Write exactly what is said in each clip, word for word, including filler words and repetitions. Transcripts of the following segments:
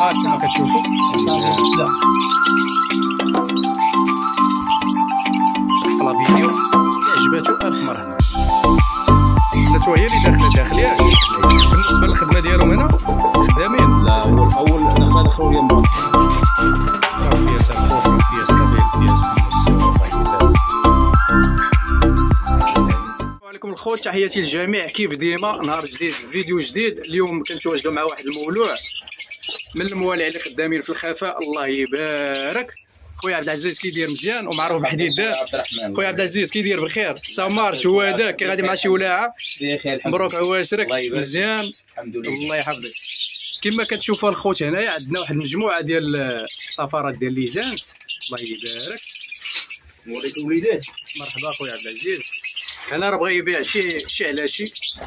ها كما كتشوفوا لا فيديو عجباتو الف مرحبا. بناتو هي اللي داخله داخل ياك. بالنسبه للخدمه ديالهم هنا خدامين. لا هو الاول انا دخلوا لي مرات راه فيها سافور فيها ستابيل فيها السلام عليكم الخوت، تحياتي للجميع. كيف ديما نهار جديد فيديو جديد. اليوم كنتواجدوا مع واحد المولوع من الموالع اللي خدامين في الخفاء، الله يبارك. خويا عبد العزيز كيدير مزيان ومعروف بحديدات. خويا عبد العزيز كيدير بخير؟ سامارش هو هذاك كي غادي مع شي ولاعه. مبروك عواشرك مزيان الحمد لله الله يحفظك. كما كتشوفوا الخوت هنايا عندنا واحد المجموعه ديال السفارات ديال ليزانس، الله يبارك. نوريك الوليدات. مرحبا خويا عبد العزيز. انا راه بغا يبيع شي شي على شي.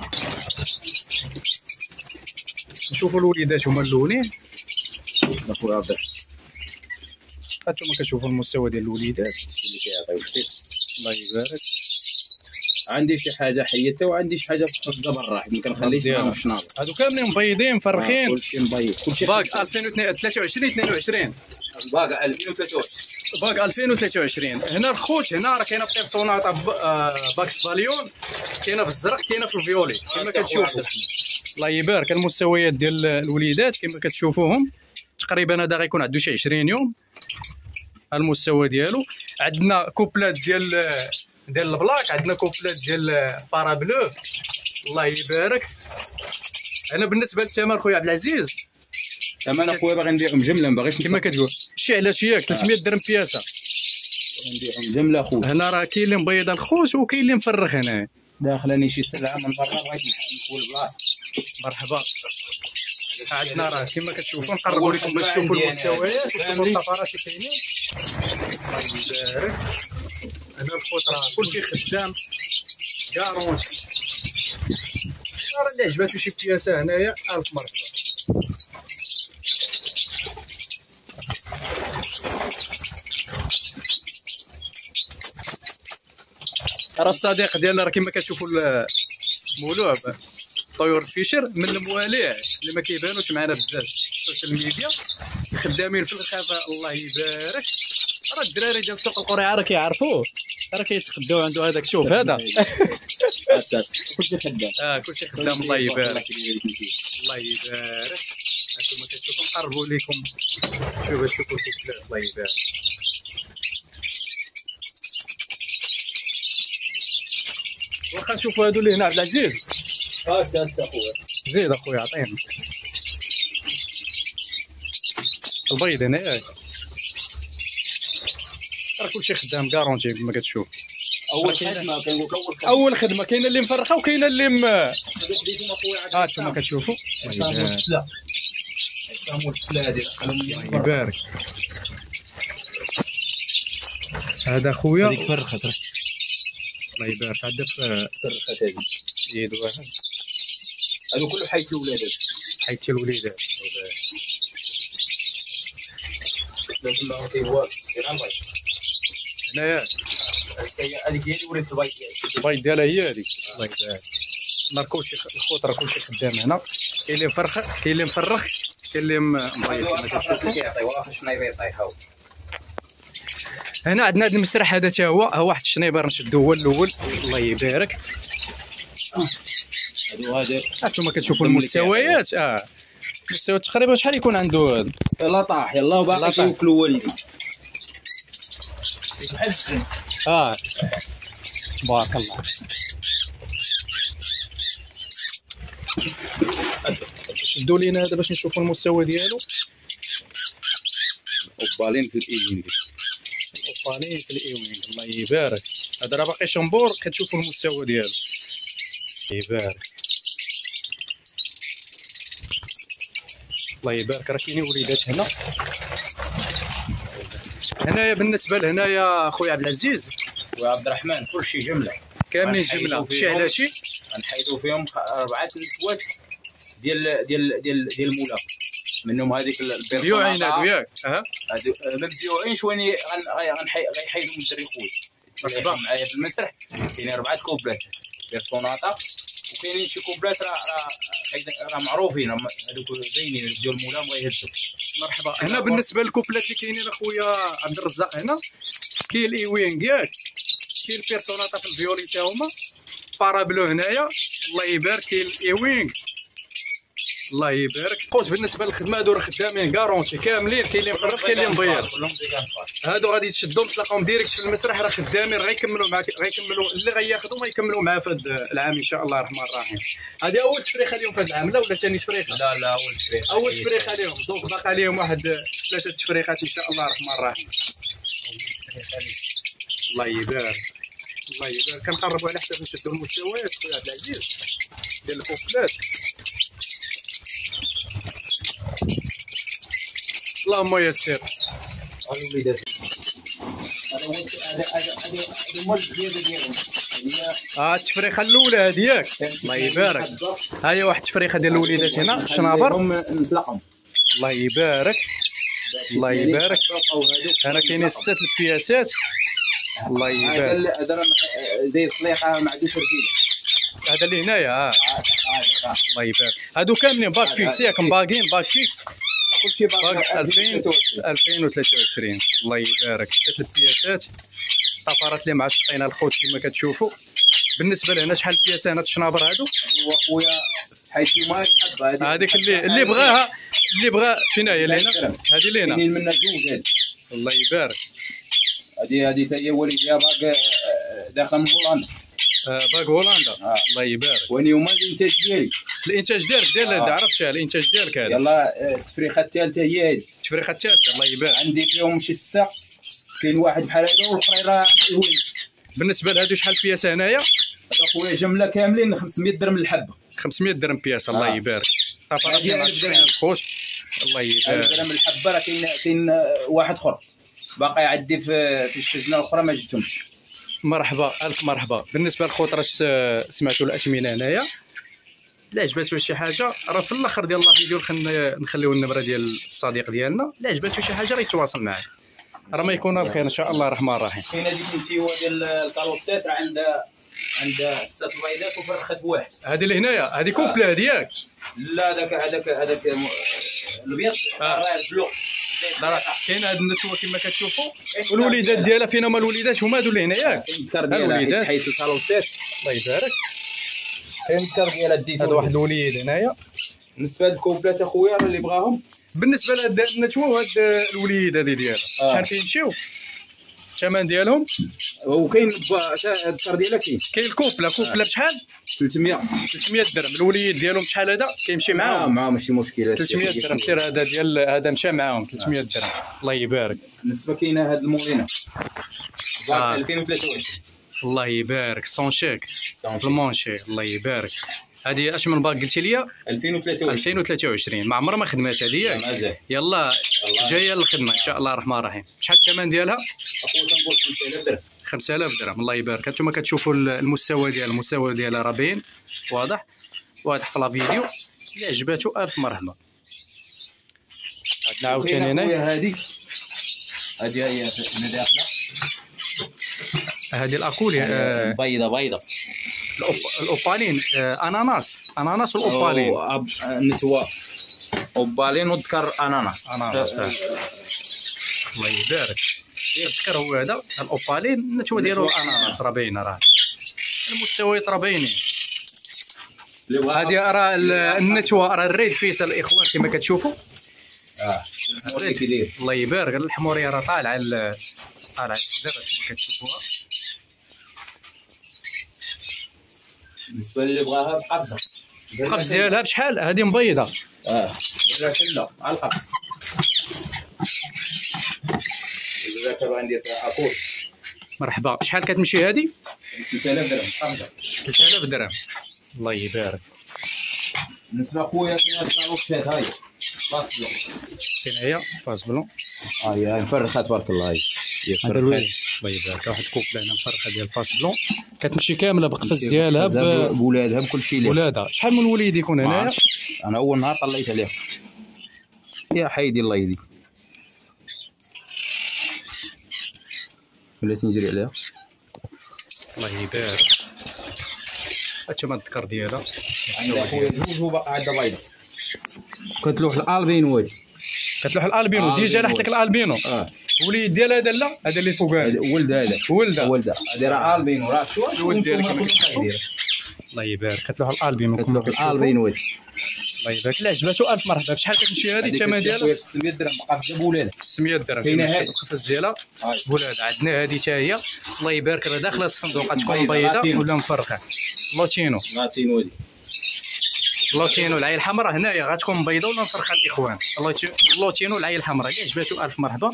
نشوفوا الوليدات هما الاولين. اخويا عبد هانتوما كتشوفوا المستوى ديال الوليدات اللي كيعطيو كثير، الله يبارك. عندي شي حاجه حيدتها وعندي شي حاجه خاصه برا، ما كنخليش معاهم الشناط. هادو كاملين مبيضين مفرخين. كلشي مبيض، كلشي باك ألفين وثلاثة وعشرين اثنين وعشرين. باك ألفين وثلاثة وعشرين باك ألفين وثلاثة وعشرين. هنا الخوت هنا راه كاينه في بيرسونات باكس باليون، كاينه في الزرق كاينه في الفيولي كما كتشوفوا. الله يبارك. المستويات ديال الوليدات كما كتشوفوهم تقريبا هذا غيكون عنده شي عشرين يوم المستوى ديالو. عندنا كوبلات ديال ديال البلاك، عندنا كوبلات ديال بارا بلو، الله يبارك. انا بالنسبه للثمن خويا عبد العزيز، ثمن اخويا باغي نبيعهم جمله، ما باغيش كما كتقول شي على شي ياك ثلاثمية درهم بياسه. نبيعهم جمله اخويا. هنا راه كاين اللي مبيض الخوت وكاين اللي مفرخ. هنا داخلاني شي سلعه من برا بغيت نحول البلاصه. مرحبا. عندنا راه كما كتشوفوا نقربوا لكم باش تشوفوا المستويات وتشوفوا الطفرات اللي كاينين. الله يبارك. هنا الخوت راه كلشي خدام كارونتي. راه اللي عجباتو شي بياسه هنايا الف مرحبا. راه الصديق ديالنا راه كما كتشوفوا المولوع طيور فيشر من المواليع اللي ما كيبانوش معنا بزاف في السوشيال ميديا، خدامين في الخفاء الله يبارك. راه الدراري ديال سوق القريعه راه كيعرفوه، راه كيتخداو عنده هذاك. شوف هذا كلشي خدام. اه كلشي خدام الله يبارك. الله يبارك. هانتوما كتشوفوا نقربوا لكم شوفوا شوفوا الكوبلات الله يبارك. واخا نشوفوا هادو اللي هنا عبد العزيز. اه استاذ اخويا زيد اخويا عطينا البيض هنا ياك. راه كلشي خدام كارونتي كما كتشوف. اول خدمه كنقول اول خدمه اول خدمه كاينه اللي مفرخه وكاينه اللي م... ها انتما كتشوفوا الله يبارك. هذا خويا هذيك فرخت الله يبارك. عندك فرخت هذه يد واحد. هذا كله حيت الولادات حيت الوليدات. لكن ما كاين والو غير البيض. هنايا هذيك هي اللي وريت البيض ديالها. البيض ديالها هي هذيك الله يبارك. راه كلشي الخوت راه كلشي خدام هنا. كاين اللي مفرخ كاين اللي مفرخ كاين اللي مبيض كما كتشوفوا. كيعطيو واخا شنايبر يطيحوا. هنا عندنا هذا المسرح هذا حتى هو ها واحد الشنيبر نشدو هو الاول الله يبارك. هادو هادو هانتوما كتشوفوا المستويات. اه المستويات تقريبا شحال يكون عنده هذا؟ يلا طاح يلا وباقي كيوكلوا والدي بحال السن. اه تبارك الله. شدوا لينا هذا باش نشوفوا المستوى ديالو. وبالين في الايزين وبالين في الايوين الله يبارك. هذا راه باقي شمبور كتشوفوا المستوى ديالو يبارك. الله يبارك. راه كاينين وليدات هنا. هنايا بالنسبه لهنايا خويا عبد العزيز وعبد الرحمن كلشي جمله كاملين جمله شي على شي. غنحيدو فيهم اربعه الكوات ديال ديال ديال ديال المولا، منهم هذيك البيوعين هادو ياك. ها هادو ما مبيوعينش وين غيحيدو من الدري خويا. مرحبا معايا في المسرح كاينين اربعه كوبلات بيرسوناطا وكاينين شي كوبلات راه راه معروفين هذوك زينين ديال المولا بغا يهزوا. مرحبا. هنا بالنسبه للكوبلات اللي كاينين اخويا عبد الرزاق، هنا كاين الايوينغ ياك، كاين البيرسوناطا في الفيولي تا هما بارابلو هنايا الله يبارك، كاين الايوينغ الله يبارك. قوس بالنسبه للخدمه هادو راه خدامين كارونتي كاملين، كاين اللي مقرب كاين اللي مبيض، هادو غادي تشدهم تلاقاهم ديريكت في المسرح راه خدامين، راه غيكملوا معاك، غيكملوا اللي غياخذوا ما يكملوا معاه في هذا العام ان شاء الله الرحمن الرحيم. هذه اول تفريخه اليوم في هذا العام لا ولا ثاني تفريخه؟ لا لا اول تفريخه. اول تفريخه اليوم، دونك باقي عليهم واحد ثلاثه تفريخات ان شاء الله الرحمن الرحيم. الله يبارك الله يبارك. كنقربوا على حسب نشدوا المستويات خويا عبد العزيز ديال الكوبلات. اللهم يسر. الوليدات هذا هو هذا هذا هذا هو الزياده ديالهم. اه التفريخه الاولى هذه ياك الله يبارك. ها هي واحد التفريخه ديال الوليدات هنا شنابر نطلقهم. الله يبارك الله يبارك. هنا كاينين ست البياسات الله يبارك. هذا زي الخليقه ما عندوش رجيله. هذا اللي هنايا اه الله يبارك. هادو كاملين باك فيكس ياك مباقين باك فيكس كلشي باك ألفين وثلاثة وعشرين الله يبارك. ست البياسات طفرات اللي معشقين الخوت كما كتشوفوا. بالنسبه لهنا شحال البياسه هنا الشنابر هادو؟ هو خويا حيت ما تحب هذيك اللي اللي بغاها اللي بغا فين هي اللي هنا؟ هذه اللي هنا كاينين منها جوج هذه الله يبارك. هذه هذه حتى هي وليدها باك داخل من هولندا. آه باك هولندا آه. الله يبارك. واني هما الانتاج ديالي. الانتاج ديالك ديال آه. عرفت الانتاج ديالك هذا. يلا التفريخه الثالثه هي هذه. التفريخه الثالثه الله يبارك. عندي فيهم شي سته، كاين واحد بحال هذا والاخرين راه الوليد. بالنسبه لهادو شحال البياسه هنايا؟ هذا خويا جمله كاملين خمسمية درهم الحبه. خمسمية درهم بياسه الله آه. يبارك. طفرات اللي معشقين الخوت الله يبارك. درهم الحبه. راه كاين كاين واحد اخر باقي عندي في في الشجنه الاخرى ما جبتهمش. مرحبا الف مرحبا. بالنسبه للخوت راه سمعتوا الاثمنه هنايا، لا عجباتو شي حاجه راه في الاخر ديال الفيديو نخليو النمره ديال الصديق ديالنا، لا عجباتو شي حاجه راه يتواصل معاه، راه ما يكون بخير ان شاء الله الرحمن الرحيم. كاينه ديك النسيوه ديال الكالوكسات راه عندها عندها ست بيضات وفرخات واحد. هذه اللي هنايا هذه كوبله هذه ياك؟ لا هذاك هذاك هذاك البيض راه البلوك. لا كاين هاد النتوه كما كتشوفوا والوليدات ديالها فين هما الوليدات؟ هما هادو اللي هنا ياك؟ الوليدات حيت الكالوكسات الله يبارك. كاين الكر ديالها ديتو. هذا واحد الوليد هنايا. بالنسبه للكوبلات اخويا اللي بغاهم، بالنسبه لهاد النتوه وهاد الوليد هذه ديالها شحال كيمشيو الثمن ديالهم؟ وكاين الكر ديالها كاين كاين الكوبله كوبله بشحال؟ ثلاثمية ثلاثمية درهم. الوليد ديالهم شحال هذا كيمشي معاهم؟ اه معاهم ماشي مشكل. ثلاثمية درهم سير هذا ديال هذا مشى معاهم ثلاثمية درهم الله يبارك. بالنسبه كاينه هاد المولينه آه. ألفين وثلاثة وعشرين الله يبارك سون شيك بالمونشي الله يبارك. هذه اش من باك قلتي لي؟ ألفين وثلاثة وعشرين ألفين وثلاثة وعشرين ما عمرها ما خدمات هذه ياك؟ يلا جايه للخدمه ان شاء الله الرحمن الرحيم. شحال الثمن ديالها؟ اخويا كنقول خمسة آلاف درهم. خمسة آلاف درهم الله يبارك. هانتوما كتشوفوا المستوى ديال المستوى ديالها راه باين واضح واضح في لا فيديو. اللي عجباتو الف مرحبا. عندنا عاوتاني هنا هذه هذه هي اللي داخله هذه الاكولي آه بيضه بيضه الاوبالين آه اناناس اناناس والاوبالين نتوى اوبالين وذكر اناناس اناناس الله يبارك. الذكر هو هذا الاوبالين النتوى ديالو الاناناس راه باينه راه المستويات راه باينين. هذه راه النتوى راه الريد فيصل الاخوان كما كتشوفوا. اه كيدير الله يبارك. الحموريه راه طالعه طالعه دابا كما كتشوفوها. بالنسبه اللي بغاها بقفزه القفز ديالها بشحال؟ هذه مبيضه اه لا كلا على القفز. الذكر عندي اكول. مرحبا. شحال كتمشي هذه؟ ثلاثة آلاف درهم قفزه. ثلاثة آلاف درهم الله يبارك. بالنسبه خويا كاين الكالوكسات هاي فاس بلون. فين هي فاس بلون؟ ها هي مفرخه تبارك الله. هاي هذا الوليد الله يبارك. واحد كوبله هنا مفرخه ديال فاس بلون كتمشي كامله بقفز ديالها بولادها بكل شيء ليه. ولادها شحال من وليد يكون هنايا؟ انا اول نهار طليت عليه يا حيدي الله يهديك ولا تنجري عليها. الله يبارك. هانتوما الذكر ديالها عندها خويا جوج وباقا عندها بيضه. كتلوح الالبينو هادي، كتلوح الالبينو ديجا لاحت لك الالبينو. اه وليد ديالها هذا لا، هذا اللي فوقاني ولد هذا ولدها ولدها هادي راه البينو راه شوف الولد ديالك كما كتشوفوا. الله يبارك كتلوح الالبينو كما كتشوفوا. الالبينو هادي الله يبارك. لا عجباتو الف مرحبا. بشحال كتمشي هذه الثمن ديالها؟ ستمية درهم بقى في بولاد ستمية درهم. كاينه هذه القفص ديالها بولاد. عندنا هذه حتى هي الله يبارك راه داخله الصندوق تكون بيضاء ولا مفرقه. لوتينو لاتينو هادي لوتينو العين الحمراء هنايا غتكون بيضاء ولا مفرقه الاخوان. لوتينو العين الحمراء اللي عجباتو الف مرحبا.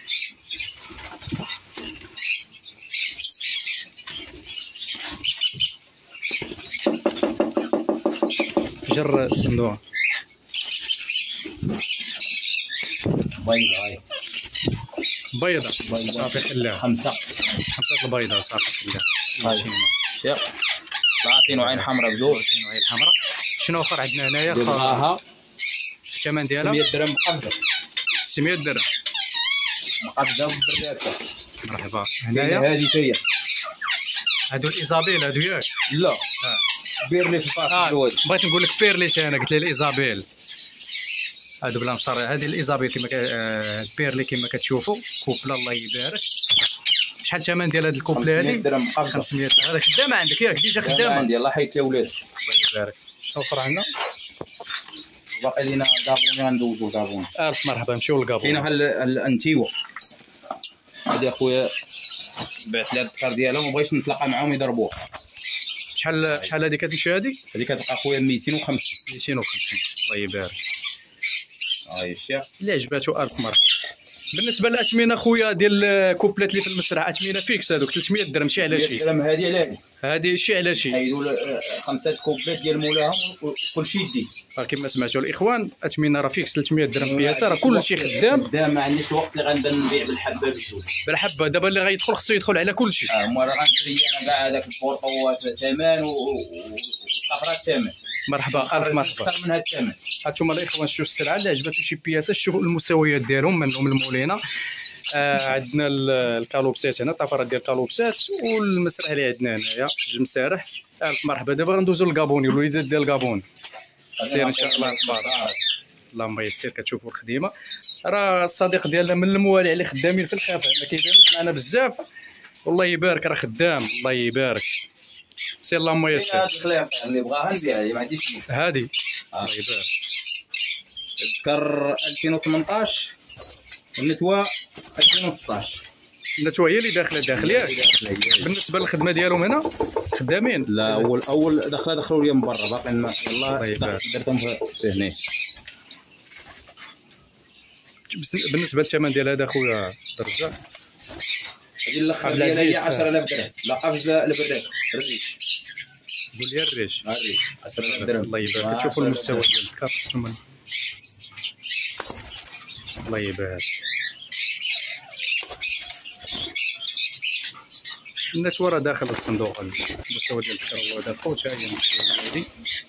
جر الصندوق بيضه هاي بيضة صافي حلاها خمسه خمسة البيضة صافي حلاها. هاي لاتينو عين حمراء بجوج. لاتينو عين حمراء. شنو اخر عندنا هنايا؟ بغاها الثمن ديالها ستمية درهم قفزه. ستمية درهم قفزه بالبرداته. مرحبا. هنايا هذه هي هادو الايزابيل هادو ياك؟ لا اه بيرلي في الفاس آه. الجواد. بغيت نقول لك بيرلي انا قلت لي الايزابيل. هادو بلا مشطر. هذه الايزابيل كما آه بيرلي كما كتشوفوا كوبله الله يبارك. شحال الثمن ديال هاد الكوبله هذه؟ خمسمية درهم قفزه. خمسمية. هذا خدامه عندك ياك؟ ديجا خدامه عندي الله يحيط الولاد. الله يبارك. شنو اخر عندنا؟ باقي لينا كابون ندوزو كابون. الف مرحبا. نمشيو للكابون. كاينه الانتيوا هادي اخويا بعت لها الذكر ديالها وما بغيتش نتلاقى معاهم يضربوها. شحال شحال هذه كتمشي هذه؟ هذه كتبقى اخويا ميتين وخمسين. ميتين وخمسين الله يبارك. هاي الشيخ اللي عجباتو الف مرحبا. بالنسبه للاثمنه خويا ديال كوبلات اللي في المسرح اثمنه فيكس هذوك ثلاثمية درهم شي على شي. درهم هذه على هذه هذه شي على شي. حيدوا خمسه كوبلات ديال مولاهم وكلشي يدي. راه كما سمعتوا الاخوان اثمنه راه فيكس ثلاثمية درهم بياسه راه كلشي خدام. خدام ما عنديش الوقت اللي غنبدا نبيع بالحبه بالجوج. بالحبه دابا اللي غيدخل خصو يدخل على كلشي. اه هما راه غنشري انا كاع هذاك البورطوات ثمن والصفرات ثمن. مرحبا الف مرحبا. اكثر من هذا الثمن. هانتوما الاخوان شوفوا السلعه اللي عجباتو شي بياسه شوفوا المستويات ديالهم منهم المولينا. آه عندنا الكالوبسات هنا الطفرات ديال الكالوبسات والمسرح اللي عندنا هنايا جوج مسارح. الف مرحبا. دابا غندوزو للكابوني الوليدات ديال الكابون. سير ان شاء الله تبارك اللهم يسر. كتشوفوا الخديمه راه الصديق ديالنا من الموالع اللي خدامين في الخفاء ما كيديروش معنا بزاف والله يبارك راه خدام الله يبارك. سير اللهم يسر. هذه الخلاف اللي بغاها نبيعها ما عنديش هذه الله يبارك. تذكر ألفين وثمنطاش النتوى ألفين وستطاش. النتوى هي اللي داخله داخل ياك؟ بالنسبه للخدمه ديالهم هنا خدامين؟ لا اول اول دخله دخلوا لي من برا باقي ما يلاه درتهم في هنا. بالنسبه للثمن ديال هذا خويا درجه هذه الاخر ديالها هي عشرة آلاف درهم. لا قفز البراد الريش. قول لي الريش. الريش عشرة آلاف درهم الله يبارك. شوفوا المستوى ديال الكارت ثم الله يبارك. الناس ورا داخل الصندوق المستوى ديال الكر هو هذا خوت. ها هي المستوى هذه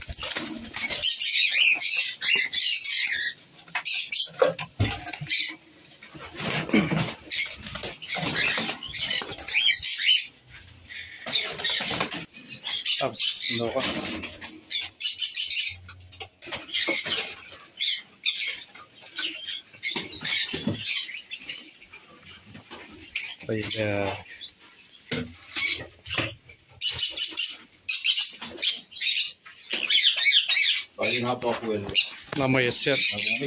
أبس الصندوق. طيب غادي نهبطوا اخويا. اللهم يسر.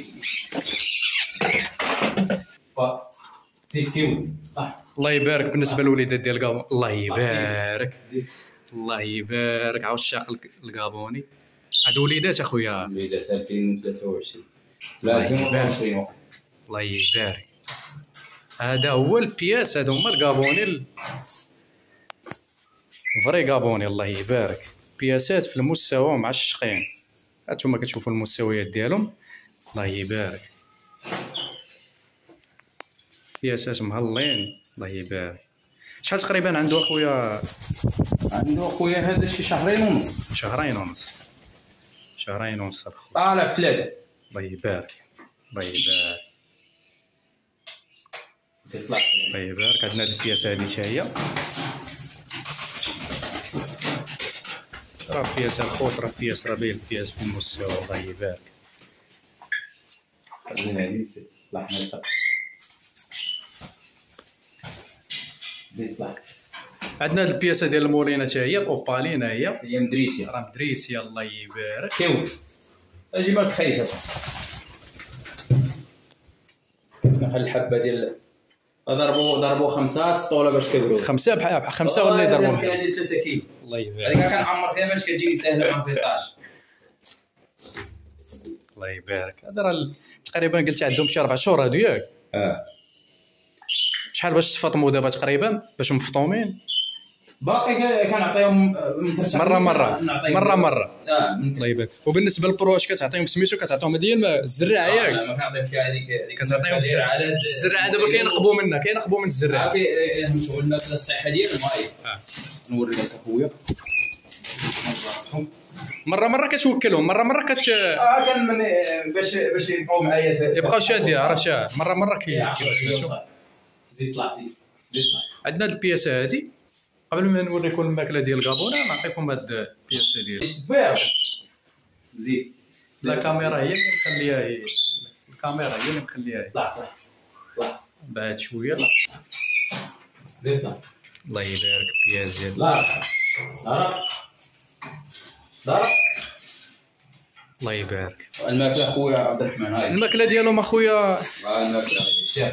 الله يبارك. بالنسبه للوليدات ديال الكابون الله يبارك الله يبارك. عشاق الكابوني هادو وليدات اخويا. وليدات ألفين وثلاثة وعشرين لا ألفين وعشرين. الله يبارك. هذا هو البياس هادو هما الكابوني فري كابوني الله يبارك. بياسات في المستوى معشقين. هانتوما كتشوفوا المستويات ديالهم الله يبارك. بياسات مهلين الله يبارك. شحال تقريبا عنده اخويا؟ عنده اخويا هذا شي شهرين ونص. شهرين ونص شهرين ونص اخويا. طالع في ثلاثة. الله يبارك الله يبارك الله يبارك. عندنا هاد البياسه هادي حتى هي راه بياس الخوت، راه بياس راه باين البياس في المستوى. الله يبارك. هذه لحمه تق عندنا هاد البياسه ديال المولينه حتى هي الاوبالين، هي هي مدريسيه، راه مدريسيه. الله يبارك. كيو اجي مالك خايف اصاحبي. نخلي الحبه ديال ضربوا ضربوا خمسه سطوله باش كبروا. خمسه بحال خمسه ولا يضربوا يمكن هذه ثلاثة كيلو. الله يبارك. هذيك كنعمر فيها باش كتجيني ساهله مع ثلاثطاش. الله يبارك. هذا راه تقريبا قلت عندهم شي اربع شهور هادو ياك؟ اه. شحال باش تفطموا دابا تقريبا باش مفطومين؟ باقي كنعطيهم مره مره مره مره. اه الله يبارك. وبالنسبه للبرو اش كتعطيهم سميتو؟ كتعطيهم ديال الزراعه ياك؟ لا ما كنعطيهمش هذيك هذيك كتعطيهم الزراعه. الزراعه دابا كينقبوا منها كينقبوا من الزراعه. كنمشيو الماكله الصحيه ديال الماء. اه نوري لك اخويا. مره مره كتوكلهم، مره مره كت اه كان من باش باش يبقاو معايا يبقاو شادين. راه شاد مره مره كي زيد طلع زيد زيد طلع. عندنا هاد البياسه هادي. قبل ما نوريكم الماكله ديال الكابونا نعطيكم هاد البياسه ديال زيد. لا الكاميرا هي اللي مخليها هي. الكاميرا هي اللي مخليها هي. طلع طلع طلع بعد شويه. زيد طلع. الله يبارك. البياس ديال لا ضرب ضرب. الله يبارك. الماكله خويا عبد الرحمن هاي الماكله ديالهم اخويا. الماكله هي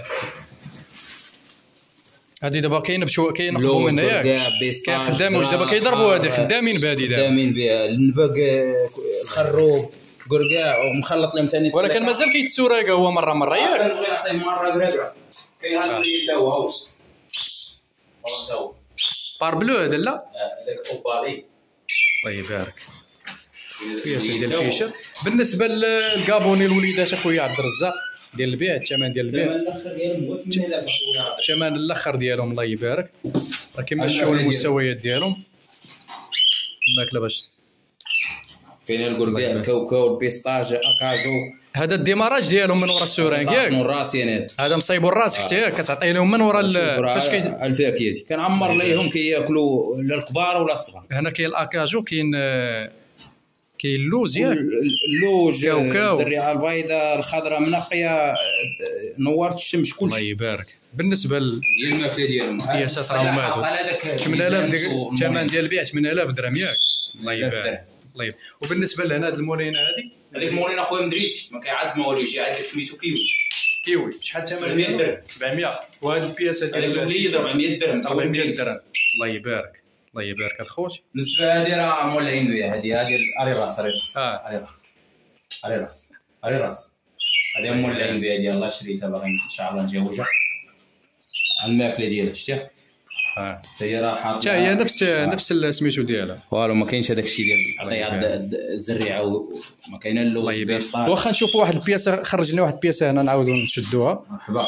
هادي دابا كاين بشو كاينقبوا منها ياك؟ كاين خدام واش دابا كيضربوا هادي خدامين بهادي دابا خدامين بها النبق الخروب كركاع ومخلط لهم ثاني. ولكن مازال كيتسوراق هو مره مره ياك؟ كنبغي نعطيه مره برابره. كاين هاد اللي تا هو هو تا هو بار بلو هذا لا؟ هذاك اوبالي. الله يبارك. البياسه ديال الفيشر. بالنسبه للكابوني الوليدات اخويا عبد الرزاق ديال البيع، الثمن ديال البيع الثمن الاخر ديالهم هو ثمانية آلاف اخويا. الثمن الاخر ديالهم الله يبارك. راه كيمشيو المستويات ديالهم. الماكله باش كاين الكركاع الكاوكاو البيستاج اكاجو. هذا الديماراج ديالهم من ورا السورانك ياك؟ من راسي انا هذا مصايبو راسك حتى ياك كتعطي لهم من ورا فاش كي الفاكهه دي كنعمر ليهم كياكلوا لا الكبار ولا الصغار. هنا كاين الاكاجو، كاين كاين اللوز ياك؟ اللوز الزريعه البيضاء الخضراء منقيه نورت الشمس كلشي. الله يبارك. بالنسبه ديال الماكله ديالهم البياسات راهم هادو ثمانية آلاف الثمن ديال البيع ثمانية آلاف درهم ياك؟ الله يبارك. الله يبارك. وبالنسبه لهنا هاد المولينه هادي هذيك المولينه اخويا مدريسي ما كيعاد ما والو يجي عاد سميتو كيوي. كيوي شحال الثمن؟ سبعمية درهم. سبعمية. وهاد البياسه ديال الوليد أربعمية درهم تا أربعمية درهم. الله يبارك. الله يبارك الخوت. بالنسبه هذه راه مولعين بها. هذه هذه علي راس علي راس اه علي راس علي راس علي راس هذه مولعين بها. هذه الله شريتها باغي ان شاء الله نتزوجها. الماكله ديالها شتيها اه هي راه حاطه حتى هي نفس نفس سميتو ديالها. والو ما كاينش هذاك الشيء ديال عطيها الزريعه وما كاينه اللوز. واخا نشوفوا واحد البياسه، خرج لنا واحد البياسه هنا نعاودوا نشدوها. مرحبا.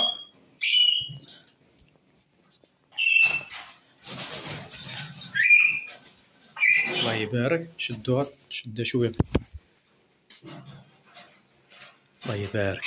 الله يبارك. شدوها شدها شويه. الله يبارك.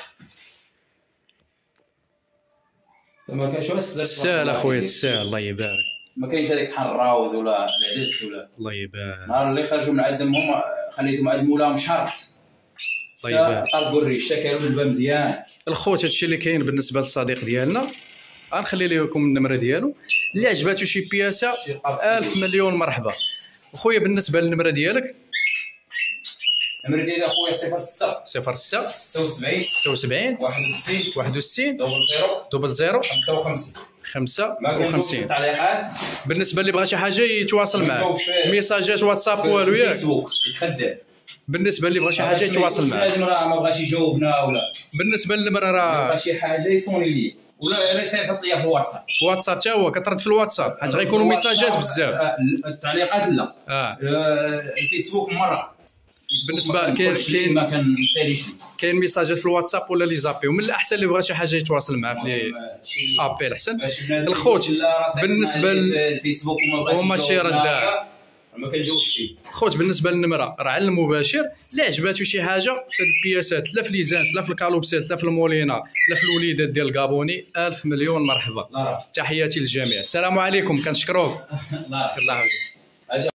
ما كاينش ساهل اخويا تساهل. الله يبارك. ما كاينش هذيك الحراوز ولا العدس ولا. الله يبارك. نهار اللي خرجوا من عندهم هم خليتهم عند مولاهم شهر. الله يبارك. طلبوا الريش كانوا بالبا مزيان. الخوت هادشي اللي كاين بالنسبه للصديق ديالنا. غنخلي لكم النمره ديالو اللي عجباتو شي بياسه ألف مليون مرحبا. خويا بالنسبه للنمره ديالك النمره ديالي اخويا صفر ستة صفر ستة ستة وسبعين ستة وسبعين واحد وستين واحد وستين دوبل زيرو دوبل زيرو خمسة وخمسين خمسة ما كنشوفش وخمسين. التعليقات. بالنسبه اللي بغى شي حاجه يتواصل معك. ميساجات واتساب والو ياك؟ فيسبوك يتخدم. بالنسبه اللي بغى شي حاجه يتواصل معك. هذا راه ما بغاش يجاوبنا ولا بالنسبه للنمره راه بغى شي حاجه يصوني لي ولا رسائل يحط ليا في الواتساب. في الواتساب حتى هو كترد في الواتساب حيت غيكونوا ميساجات بزاف. التعليقات لا. اه الفيسبوك مره. بالنسبه كاين كاين ما كنساليش كاين ميساجات في الواتساب ولا لي زابي. ومن الاحسن اللي بغى شي حاجه يتواصل معاه في لي ابيل احسن. الخوت بالنسبه للفيسبوك وما بغاش هما شي رداع ما كنجاوبش فيه. خوت بالنسبه للنمره راه على المباشر. اللي عجباتو شي حاجه في البياسات لا في ليزانس لا في الكالوبسات لا في المولينا لا في الوليدات ديال الكابوني ألف مليون مرحبا. تحياتي للجميع. السلام عليكم. كنشكروك. الله يحفظك.